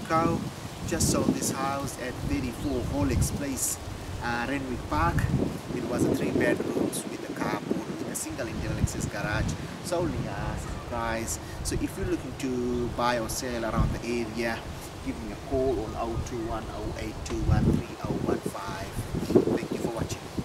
Macau. Just sold this house at 34 Holix Place, Renwick Park. It was a 3 bedrooms with a carport with a single internal access garage. Sold in a price. So if you're looking to buy or sell around the area, give me a call on 021 082 Thank you for watching.